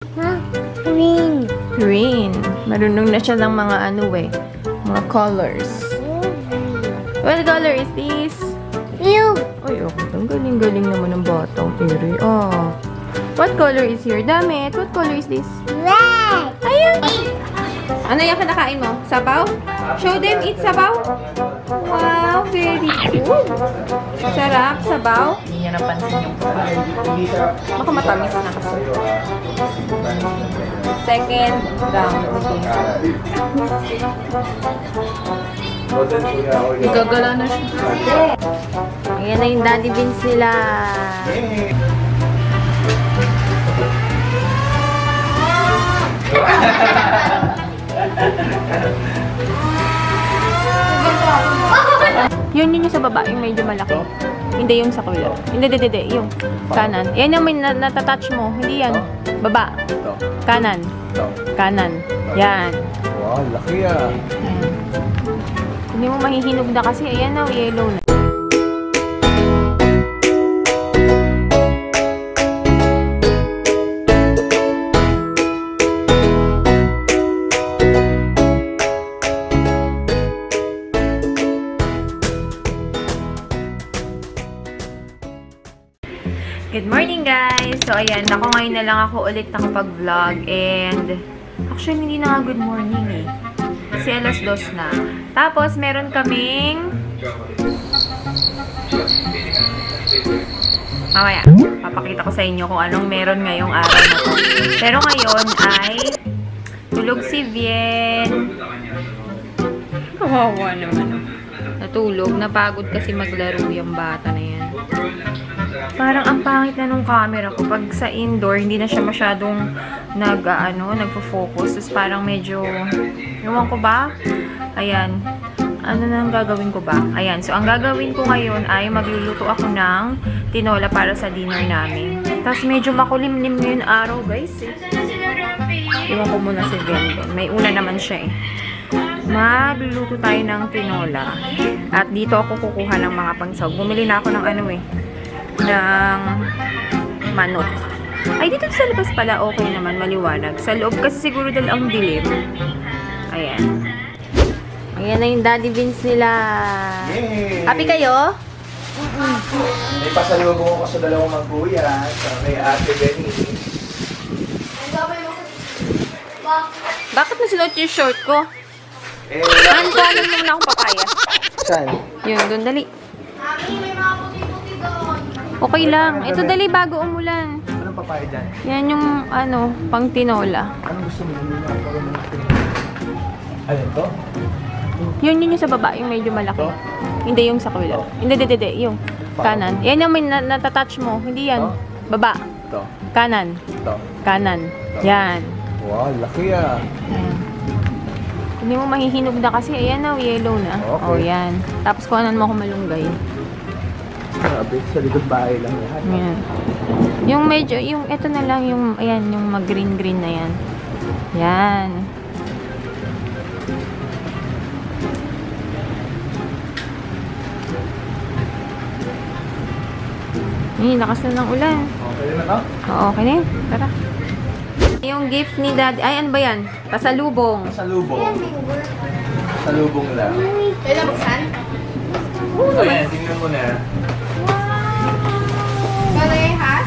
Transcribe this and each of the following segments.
Huh? Green. Green. Marunong na siya ng mga ano eh. Mga colors. What color is this? Blue. Ay, okay. Ang galing-galing naman ng batang Tiri. Oh. What color is your damit? What color is this? Red. Ayan. Ano yung kinakain mo? Sabaw? Show them eat sabaw. Wow, very good. Sarap, sabaw. Hindi niya napansin yung color. Baka matamis na kasi. Second round. Gagala na siya. Ayan na yung daddy beans nila. Yun yung sa baba, yung medyo malaki. Hindi yung sa kulo. Hindi, yung kanan. Yan yung may natatouch mo. Hindi yan. Baba. Kanan. Kanan. Yan. Wow, laki ah. Hindi mo mahihinog na kasi. Ayan na, yellow na. Good morning guys! So ayan, ako ngayon na lang ako ulit nakapag-vlog and actually hindi na nga good morning eh. Kasi alas 2 na. Tapos meron kaming mamaya, papakita ko sa inyo kung anong meron ngayong araw na to. Pero ngayon ay tulog si Vien. Kawawa naman. Natulog, napagod kasi maglaro yung bata na yan. Parang ang pangit na nung camera ko. Pag sa indoor, hindi na siya masyadong nagfo-focus. Tapos parang medyo, ewan ko ba? Ayan. Ano na ang gagawin ko ba? Ayan. So, ang gagawin ko ngayon ay magluluto ako ng tinola para sa dinner namin. Tapos medyo makulimlim yung araw, guys. Eh. Iwan ko muna si Vendon. May una naman siya eh. Magluluto tayo ng tinola. At dito ako kukuha ng mga pangsahog. Bumili na ako ng ng manok. Ay, dito sa labas pala okay naman, maliwanag. Sa loob kasi siguro dahil ang dilim. Ayan. Ayan na yung daddy beans nila. Yay! Happy kayo? May pasalubong ako sa dalawang magkuya sa kay Ate Benny. Bakit nasulat yung short ko? Ano muna akong papaya? Saan? Yun, doon, dali. Okay lang. Ito dali bago umulan. Anong papaya dyan? Yan yung pang tinola. Anong gusto mo? Alin to? Yun yung sa baba, yung medyo malaki. Hindi yung sa kulo. Hindi, yung kanan. Yan yung may natatouch mo. Hindi yan. Baba. Ito. Kanan. Ito. Kanan. Yan. Wow, laki ah. Hindi mo mahihinog na kasi. Ayan na, yellow na. Okay. Oh, yan. Tapos kuhanan mo ako malunggay. Grabe, sa likod bahay lang yan. Yan. Yung medyo, ito na lang yung, ayan, yung mag-green-green na yan. Yan. Lakas na ng ulan. Okay na to? Oo, okay na yun. Tara. Yung gift ni Daddy, ay ano ba yan? Pasalubong. Pasalubong. Pasalubong lang. Kailan buksan? Ayan, tingnan mo na. Parehas?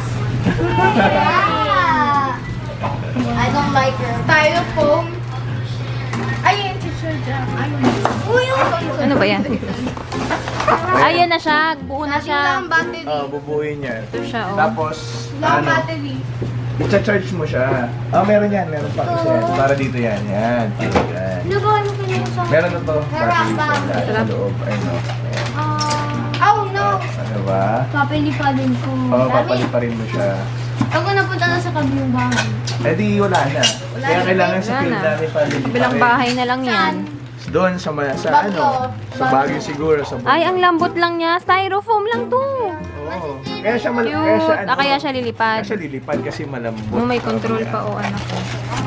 I don't like her. Styrofoam. Ayun, teacher Jack. Ano ba yan? Ayan na siya. Buo na siya. Lang battery. Bubuuin yan. Ito siya, oh. Tapos, Lang battery. i-charge mo siya. Meron yan. Meron pa kasi yan. Para dito yan. Yan. Yan. Ano ba? Ano kanya sa... Meron na to. Battery sa loob. Ayun o. Oh no! Ano ba? Papalipalin ko. Oo, papaliparin mo siya. Ako napunta na sa kabilang bahay. Eh di wala na. Kaya kailangan sa field namin paliliparin. Bilang bahay na lang yan. Doon sa Baguio siguro. Sa Ay, ang lambot lang niya. Styrofoam lang to. Oo. Kaya siya Cute. Kaya siya lilipad. Kaya siya lilipad kasi malambot. May control pa, anak ko.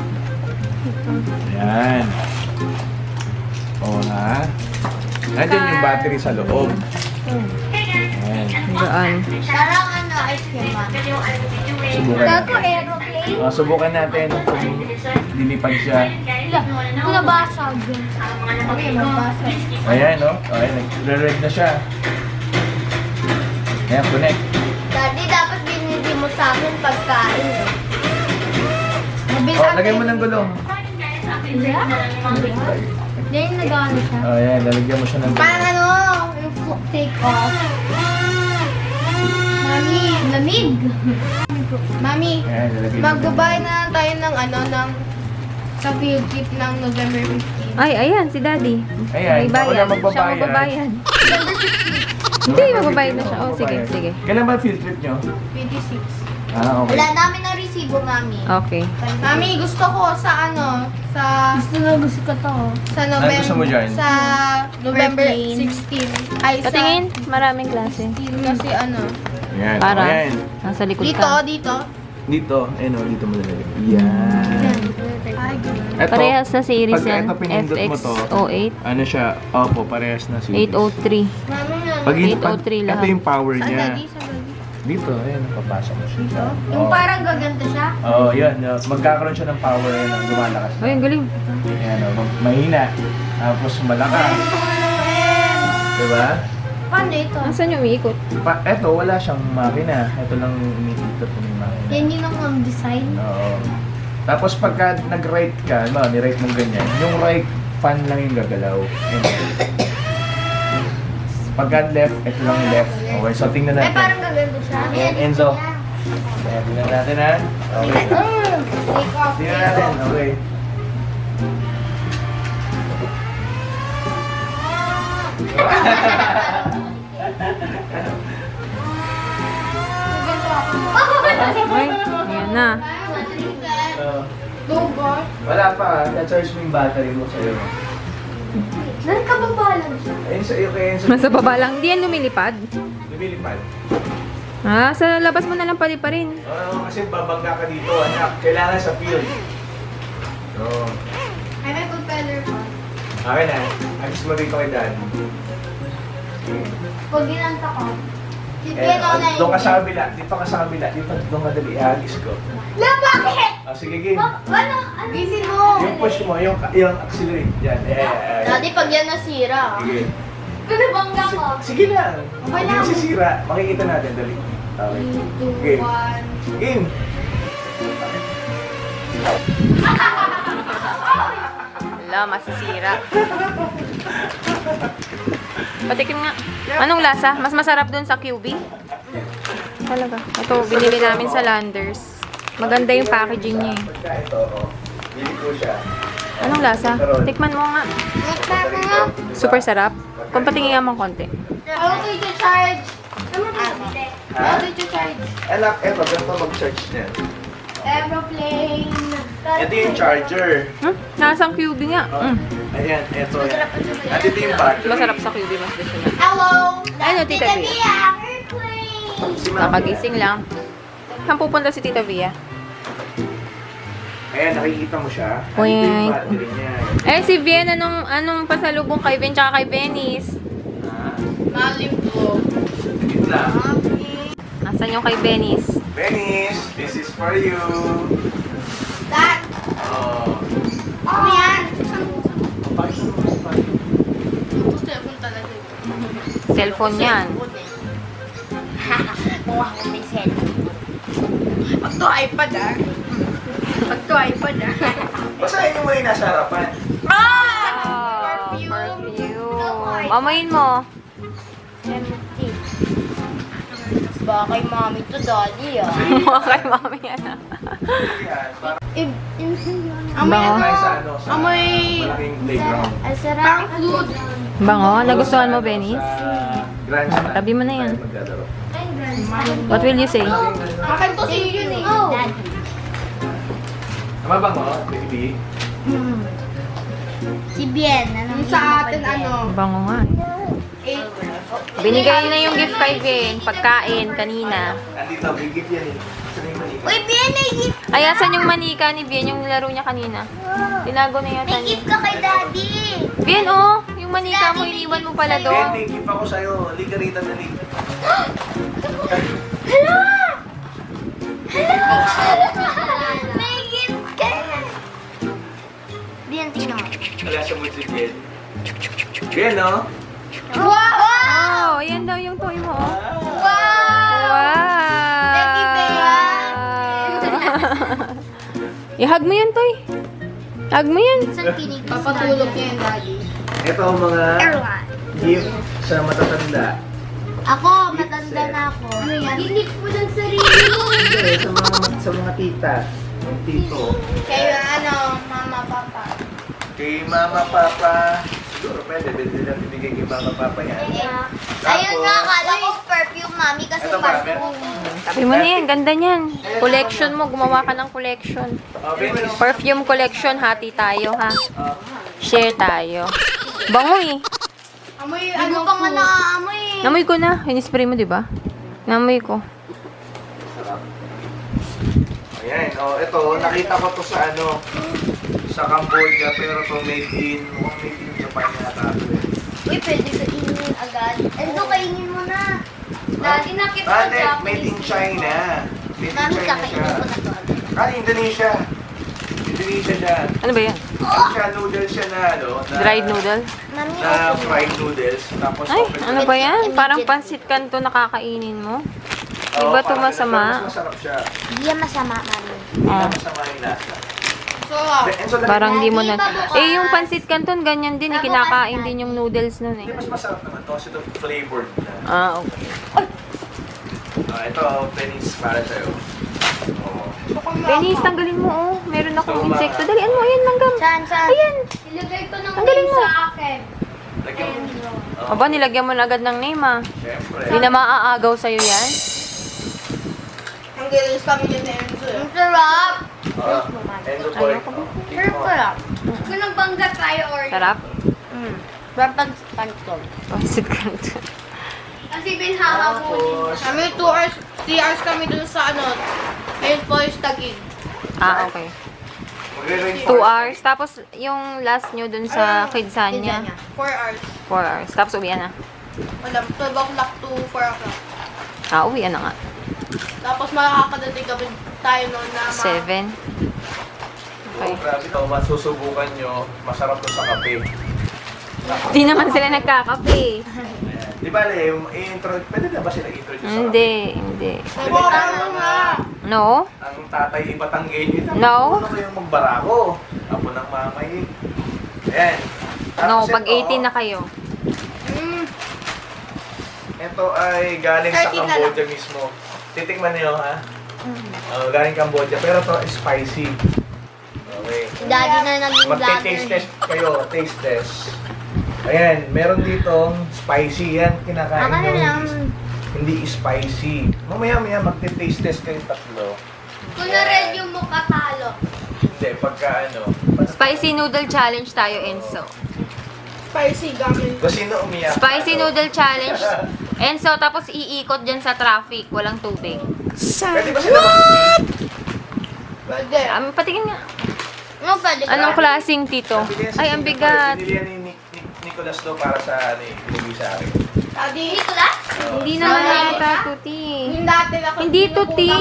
Yan. Oo ha. Nandiyan yung battery sa loob. Yan. Gaan. Parang ice cream man. Subukan natin. Aeroplane. Subukan natin kung lilipad siya. Kung nabasag. Okay, nabasag. Ayan, no? Ayan, nagre-red na siya. Ayan, connect. Daddy, dapat binili mo sa akin pagkain. Lagay mo ng gulong. Yan yung nag-ano siya. Ayan, lalagyan mo siya ng gulong. Parang ano, yung take off. Mami, lamig. Mami, Ayan, lalagyan mo. mag-goodbye na tayo ng ano, sa field trip ng November 15. Ay, ayan, si Daddy. Ayan, May ako na bayad. Siya magbabayad. magbabayad. Hindi, magbabayad na siya. Oh, sige, sige. Kailan ba field trip nyo? 26. Okay. Wala namin ang resibo, Mami. Okay. Mami, gusto ko sa ano, gusto ko to. Sa November, gusto mo dyan? sa November 16. Ay, Patingin, maraming klase. 16 kasi ano. Ayan, Para, ayan. nasa likod Dito, ka. dito. Dito, ayun o, dito mo lalagay. Yan. Ay, Ito, Parehas na series pagka yan. ito pinindot mo to, FX08, ano siya? Opo, parehas na series. 803. Mami, Pag, 803 lahat. ito yung power Saan, niya. Daddy? Saan, Daddy? Dito, ayun, papasok mo siya. Dito? Yung parang gaganda siya? Oo, yun. Magkakaroon siya ng power yun, ang lumalakas. Ay, ang galing. Ayan, mahina. Tapos malakas. Diba? Paano ito? Nasaan yung umiikot? Eto, wala siyang makina. Ito lang umiikot yung makina. Yan yun ang design. Oo. Tapos pagka nag-right ka, ni-right mong ganyan, yung right fan lang yung gagalaw. Ayan. Pagka left, ito lang yung left. Okay, so tingnan Ay, natin. parang gaganda siya. Ayan, Enzo. Ayan, tingnan natin ha. Okay. Take off. Tingnan natin, okay. Ay, ayan na. Uh, wala pa, na-charge mo yung battery mo sa'yo. Nagkababa lang siya. Ayun sa'yo, kaya yun Nasa baba lang. Hindi yan lumilipad. lumilipad. Ah, sa labas mo na lang pali pa rin. Oo, kasi babangga ka dito, anak. Kailangan sa field. Oo. Ay, may propeller pa. Akin na, ayos mo dito kay Dad. Pag ginanta ko, si Eh, Piano na yun. doon ka sa kabila, dito ka sa kabila, dito doon ka dali, ihagis ko. La, bakit? Sige, game. Ano? Bisin mo. Yung push mo, yung accelerate, yan. Daddy, pag yan nasira. Sige. Pinabangga ko. Sige lang. Okay lang. Hindi sisira, makikita natin, dali. Okay. 2, Game. 1. Game. Wala, masisira. Patikim nga. Anong lasa? Mas masarap dun sa QB? Talaga. Ito, binili namin sa Landers. Maganda yung packaging niya eh. Pagka ito, bili ko siya. Anong lasa? Tikman mo nga. Super sarap. Kung patingin nga mong konti. Ako ito i-charge. Ako ito i-charge. Anak, eto, ganito mag-charge niya. Aeroplane. Ito yung charger. Nasang QB nga. Ayan, eto yan. At ito yung battery. Masarap sa QB, mas gusto na. Hello. Ano, Tita Via? Airplane. Si Mami. Nakagising lang. Saan pupunta si Tita Via? Ayan, nakikita mo siya. Ito Wait. yung battery niya. Eh, si Vien, anong pasalubong kay Vien tsaka kay Venice? Malim ko. Sige lang. Nasaan yung kay Venice? Venice, this is for you. Dad. Oh. Ano yan? Cellphone yan. Mukha ko may cellphone. Pag to iPad ah. Pag to iPad ah. Basahin mo yung nasa harapan. Oh, perfume. Mamayin mo. Empty. Baka kay mami to, daddy ah. Mukha kay mami yan. Ayan, para Amoy Bango. tayo ano? sa ano, sa Amoy... malaking playground. Ang sarap. Parang flute. Bango? Nagustuhan mo, Venice? Sa grandstand. Tabi mo na yan. Tayo maglalaro. What will you say? Akin to si yun eh. Oh. Tama ba mo, baby? Si Bien. Yung sa atin ano? Bango nga. Binigay na yung gift kay Vien. Pagkain, kanina. Andito, big gift yan eh. Saan yung manika? Uy, Bien, may gift. Ay, asan yung manika ni Vien? Yung nilaro niya kanina. Tinago na yata May niya. gift ka kay daddy. Vien, oh! Yung manika mo, iniwan mo pala Ben, doon. may gift ako sa'yo. Liga rito na liga. Hala! Hala! Wala sa mood si Bien. Bien, no? Oh, ayan daw yung toy mo, oh. Wow! Teddy bear! I-hug mo yan, toy. Hug mo yan. Saan kinig? Papatulog niya yung daddy. Ito ang mga gift sa matatanda. Ako, matanda na ako. Ano yan? Gift mo ng sarili mo. Hindi, sa mga tita. Yung tito. Kayo mama, papa. Kay mama, papa. Siguro pwede nila ibigay kay mama, papa yan. Ayun nga, kala ko perfume, mami, kasi Ito ba, pasko. Sabi mo na yan, ganda niyan. Collection mo, gumawa ka ng collection. Perfume collection, hati tayo, ha? Share tayo. Bango eh. Amoy, ano pa nga naaamoy eh. Namoy ko na. Hinispray mo, di ba? Namoy ko. Sarap. Ayan, ito, nakita ko to sa sa Cambodia, pero to made in Japan yata ito eh. Uy, pwede kainin agad. Enzo, kainin mo na. Daddy, nakita ko Ate, Japanese. made in China. Made in Mami, China kakainin siya. ko na to agad. Indonesia. Indonesia siya. Ano ba yan? Siya, noodles siya na Dried noodle? Mami, na fried noodles. Tapos Ay, open ano ba yan? Parang pansit kanto nakakainin mo. Di ba ito masama? Mas masarap siya. Hindi yan masama, mami. Hindi na masama yung lasa. Parang di mo na... Eh, yung pansit canton, ganyan din. Eh, kinakain din yung noodles nun eh. Hindi, mas masarap naman to kasi ito flavored na. Ah, okay. Ito, pennies para sa'yo. Benis, tanggalin mo oh. Meron akong insekto. Dalian mo, ayan, langgam. Saan? Ayan. Ilagay ko ng Tanggalin mo. sa akin. Lagyan mo. Aba, nilagyan mo na agad ng name ah. Siyempre. Hindi na maaagaw sa'yo yan. Ang gilis kami din na Enzo. Ang sarap. Endo boy. Sarap. Kung nagbangga tayo or... Sarap. Sarap ang pantol. Pansit canton. Kasi binhahabulin. Kami 2 hours, 3 hours kami dun sa Main Forest Taguig. Ah, okay. 2 hours. Tapos, yung last nyo dun sa Kidsania. 4 hours. 4 hours. Tapos, uwian na. Wala, 12 o'clock to 4 o'clock. Ah, uwian na nga. Tapos makakadating kami tayo noon na 7. Okay. Grabe ito, masusubukan nyo. Masarap to sa kape. Di naman sila nagkakape. Di ba, pwede na ba sila introduce sa kape? Hindi. Tama nga. No? Ang tatay ipatanggay nyo. No. Ano kayong magbarako? Apo ng mamay. Ayan. No, Tapos pag ito, 18 na kayo. Ito ay galing sa 13 na Cambodia mismo. Titikman niyo, ha? Galing Cambodia. Pero to spicy. Okay. Daddy na naging Magte-taste test kayo. Taste test. Ayan, meron ditong spicy. Yan, kinakain Ako na nyo. lang. Hindi spicy. Mamaya-maya magte-taste test kayo tatlo. Kung na-red yung mukha talo. Hindi, pagka Spicy noodle challenge tayo, Enzo. Spicy gamin. Kung sino umiyak. Spicy noodle challenge. Enzo, tapos iikot dyan sa traffic. Walang tubig. Pwede ba sila mag-speak? Pwede. Patingin nga. Ano pwede? Anong klaseng tito? Ay, ang bigat. Binili yan ni Nicolas to para sa ibigay sa akin. Daddy, Nicolas? Hindi naman nakita, tuti. Yung dati ako. Hindi to tea.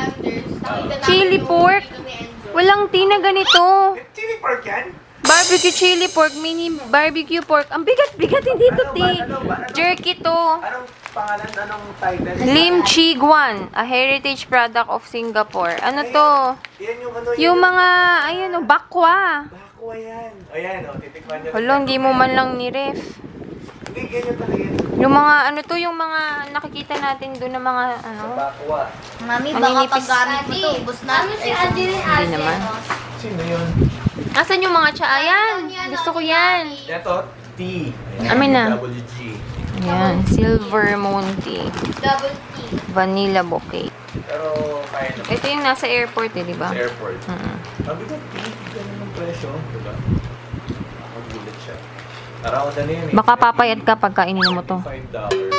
Chili pork. Walang tea na ganito. Chili pork yan? Barbecue chili pork, mini barbecue pork. Ang bigat-bigat, hindi to tea. Jerky to. Anong pangalan? Anong title? Lim Chi Guan, a heritage product of Singapore. Ano to? Yan yung Yung mga, ayun o, bakwa. Bakwa yan. Ayan, titikman nyo. Hala, hindi mo man lang ni-ref. Hindi, ganyan talaga yan. Yung mga, ano to, yung mga nakikita natin doon na mga, ano. Bakwa. Mami, baka Maninipis. paggamit mo to, ubos na. Ano si Ate rin Hindi naman. Sino yun? Asan yung mga tsa? Ayan, gusto ko yan. Ito, T. Amin na. WG. Ayan, silver moon tea. Double T. Vanilla bouquet. Pero, kaya naman. Ito yung nasa airport eh, di ba? Sa airport. Sabi ko, ganun ang presyo. Diba? Nakagulat siya. Around ano yun eh. Baka papayat ka pagka ininom mo to. $5.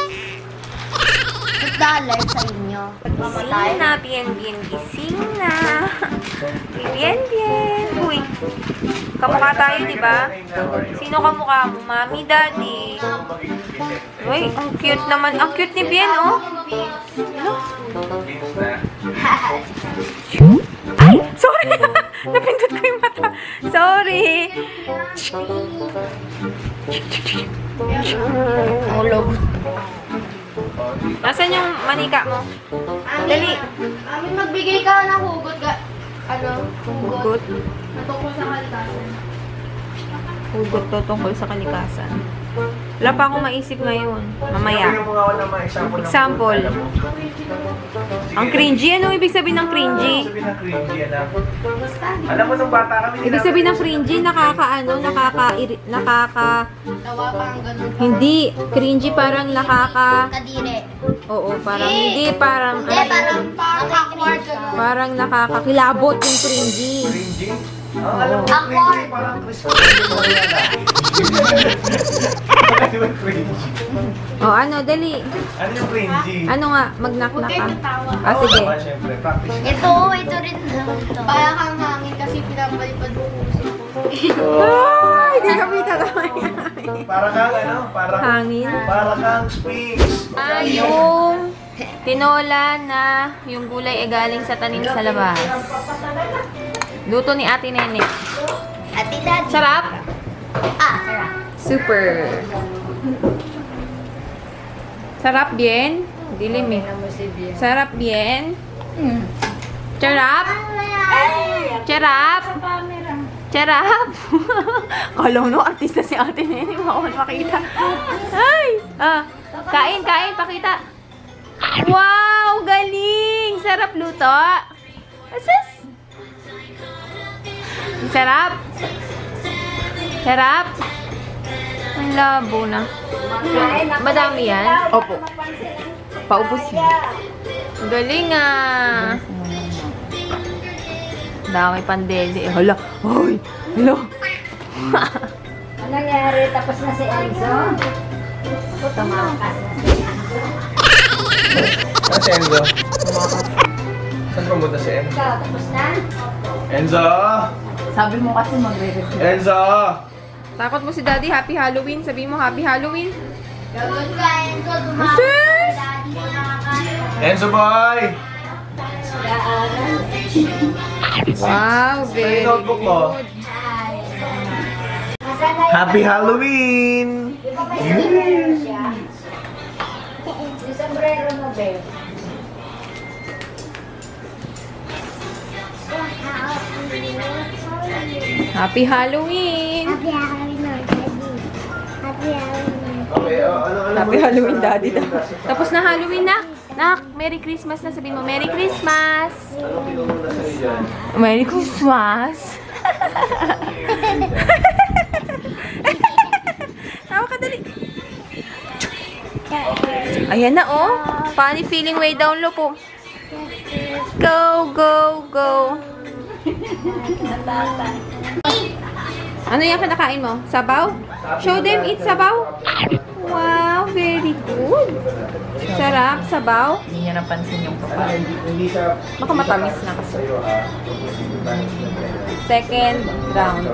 $6 sa inyo. Gising na, bien. Gising na. Bien. Uy, kamukha tayo, di ba? Sino kamukha mo? Mami, daddy. Uy, ang cute naman. Ang cute ni Bien, oh. Beans na. Ay! Sorry! Napindot ko yung mata. Sorry! Ulog. Nasaan yung manika mo? Dali. Amin magbigay ka ng hugot ka. Ano? Hugot? Natungkol sa kalikasan. Hugot to tungkol sa kalikasan. Wala pa akong maisip ngayon. Mamaya. Yung mga wala mga Example. Ang cringy. Anong ibig sabihin ng cringy? Sabihin ng cringy, anak. Alam mo, nung bata kami, Ibig sabihin ng cringy, nakaka... Tawa pa ang ganun. Hindi. Cringy parang nakaka... Kadire. Oo, parang hindi. Parang... Hindi, parang awkward ganun. Parang nakakakilabot yung cringy. Cringy? Alam mo, cringy parang Chris. Ano yung cringy? O, ano, dali. Ano yung cringy? Ano nga, mag-knock Huwag na kayo ka. tatawa. Ah, sige. Oo, syempre, practice. Ito rin. Parang kang hangin kasi pinapalipad mo puso ko. Ay, hindi kami tatawa yan. Para kang ano? Hangin. Para kang springs. Yung tinola na yung gulay ay galing sa tanim sa labas. Luto ni Ate Nene. Ate Daddy. Sarap? Sarap. Super. Sarap bien? Dilim eh. Sarap bien? Charap? Charap? Charap? Kala no, artista si Ate Nene. Baka makita. Ay! Kain, pakita. Wow! Galing! Sarap luto. Asus! Sarap? Sarap? Ang labo na. Madami yan? Opo. Paubos yan. Galing ah. Dami pandede. Hala. Hoy! Hala. Ano nangyari? Tapos na si Enzo? Tumakas na si Enzo. Ano si Enzo? Saan pumunta si Enzo? Ikaw, tapos na? Enzo! Sabi mo kasi magre-review. Enzo! Takot mo si Daddy. Happy Halloween. Sabihin mo Happy Halloween. Gagawin ka, Enzo. Sis! Daddy mo nakakain. Enzo boy! Wow, very Ano yung notebook mo? good. Happy Halloween! Di ba may sombrero siya? Yung sombrero mo, babe. Happy Halloween! Okay, ano Happy Halloween, Daddy. Tapos na Halloween na. Nak, Merry Christmas na. Sabihin mo, Merry Christmas! Ano pinumuna sa'yo dyan? Merry Christmas! Tawa ka, dali. Ayan na, oh. Funny feeling way down low po. Go, go, go. Ano yung kinakain mo? Sabaw? Show them, eat sabaw. Wow, very good. Sarap, sabaw. Hindi niya napansin yung kapal. Hindi siya... Baka matamis na kasi. Sa'yo, Second round.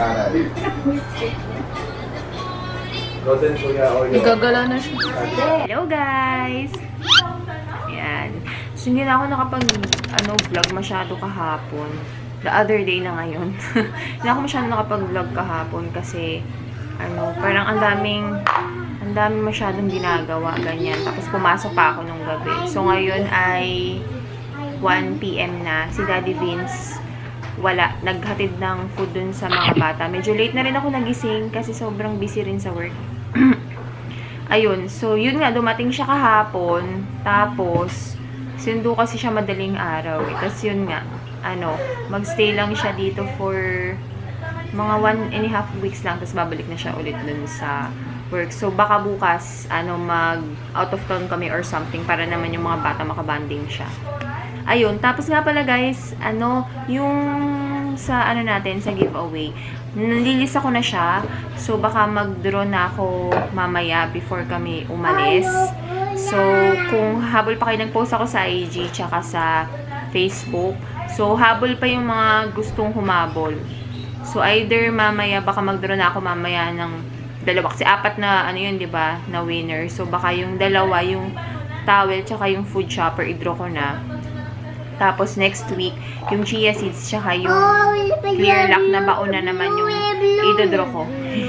Golden Kuya Oyo. Igagala na siya. Hello guys! Ayan. So hindi na ako vlog masyado kahapon. The other day na ngayon. Hindi ako masyado nakapag-vlog kahapon kasi parang ang daming masyadong ginagawa, ganyan. Tapos pumasok pa ako nung gabi. So ngayon ay 1 PM na. Si Daddy Vince wala. Naghatid ng food dun sa mga bata. Medyo late na rin ako nagising kasi sobrang busy rin sa work. Ayun. So, yun nga. Dumating siya kahapon. Tapos, sundo kasi siya madaling araw. Tapos, yun nga. Magstay lang siya dito for mga 1.5 weeks lang. Tapos, babalik na siya ulit dun sa work. So, baka bukas, mag out of town kami or something para naman yung mga bata makabanding siya. Ayun, tapos nga pala guys, yung sa natin, sa giveaway, nalilista ko na siya. So, baka mag-draw na ako mamaya before kami umalis. So, kung habol pa kayo, nag-post ako sa IG tsaka sa Facebook. So, habol pa yung mga gustong humabol. So, either mamaya, baka mag-draw na ako mamaya ng dalawa. Kasi apat na, yun, diba, na winner. So, baka yung dalawa, yung towel tsaka yung food shopper, i-draw ko na. Tapos next week, yung chia seeds tsaka yung clear lock na baon na naman yung idodraw ko.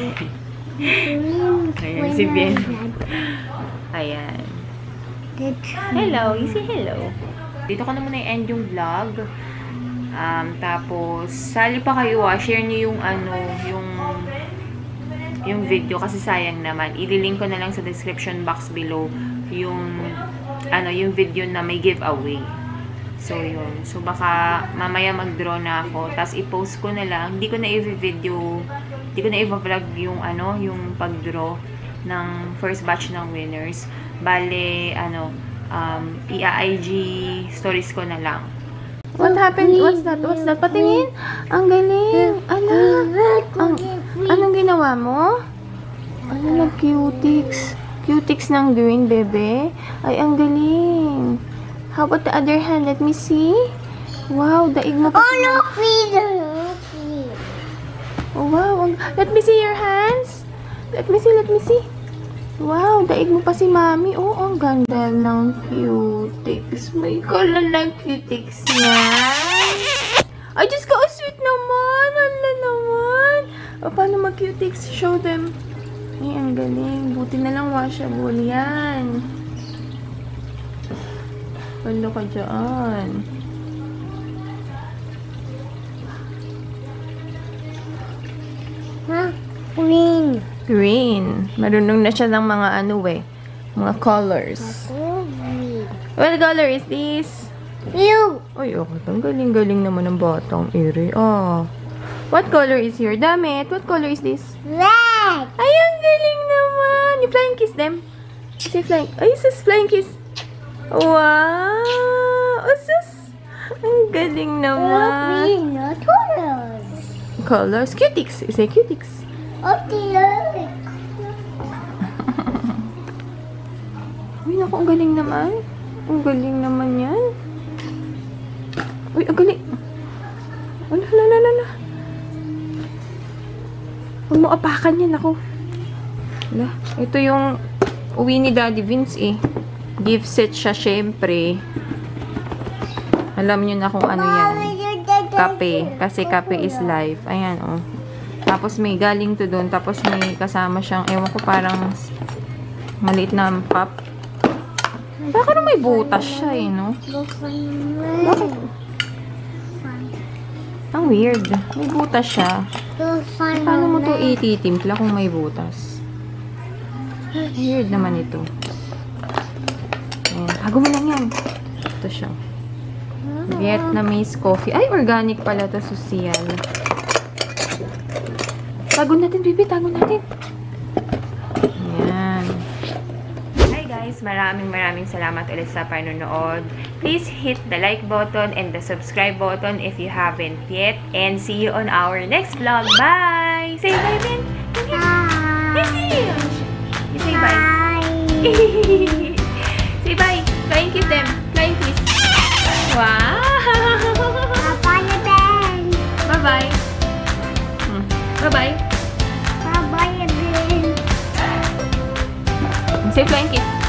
Ayan, si Ben. Ayan. Hello, you say hello. Dito ko na muna i-end yung vlog. Tapos, sali pa kayo share nyo yung yung video kasi sayang naman. I-link ko na lang sa description box below yung video na may giveaway. So, yun. So, baka mamaya mag-draw na ako. Tapos, i-post ko na lang. Hindi ko na i-video, hindi ko na i-vlog yung yung pag-draw ng first batch ng winners. Bale, i-IG stories ko na lang. What happened? What's that? What's that? Patingin? Ang galing. Anong ginawa mo? Cutics. Cutics ng green, bebe. Ay, ang galing. How about the other hand? Let me see. Wow, daig mo pa. Oh, look, Peter. Oh, wow. Let me see your hands. Let me see. Wow, daig mo pa si Mami. Oh, ang ganda ng cutics. May color ng cutics niya. Ay, Diyos ko, sweet naman. Hala naman. O, paano mag-cutics? Show them. Ay, ang galing. Buti na lang washable yan. Palo ka dyan. Green. Green. Marunong na siya ng mga mga colors. What color is this? Blue. Ay, okay. Ang galing-galing naman ng batang ere. What color is your damit? What color is this? Red. Ay, ang galing naman. You flying kiss them. Say flying. Ay, sus, flying kiss. Wow. Oh, sus. Ang galing naman. Green. Colors. Colors. Cutics. Say cutics. Okay, look. Uy, naku, ang galing naman. Ang galing naman yan. Uy, ang galing. Wala. Huwag mo apakan yan, ako. Wala. Ito yung uwi ni Daddy Vince, Gift set siya, syempre. Alam nyo na kung ano yan. Kape. Kasi kape is life. Ayan, Tapos may galing to doon. Tapos may kasama siyang, ewan ko, parang maliit na pop. Baka may butas siya, no? Bakit? Ang weird. May butas siya. Paano mo to ititimpla kung may butas? Weird naman ito. Ayan. Hago mo lang yan. Ito siya. Vietnamese coffee. Ay, organic pala to, social. Tago natin, baby. Tago natin. Ayan. Hi guys. Maraming salamat ulit sa panonood. Please hit the like button and the subscribe button if you haven't yet. And see you on our next vlog. Bye! Say bye, Ben. Bye. You say bye. Say bye. Flying kiss them. Flying kiss. Wow! Bye-bye, Ben. Bye-bye. Bye-bye. Bye-bye, Ben. Say flying kiss.